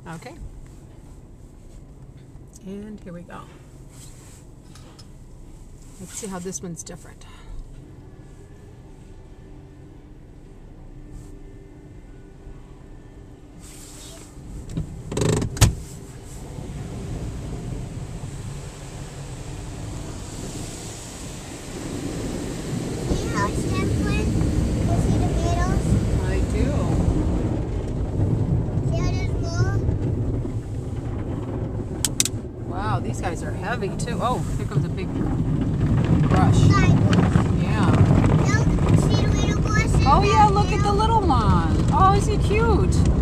Okay. And here we go. Let's see how this one's different. Wow, these guys are heavy too. Oh, here comes a big brush. Yeah. Oh yeah, look at the little one. Oh, is he cute?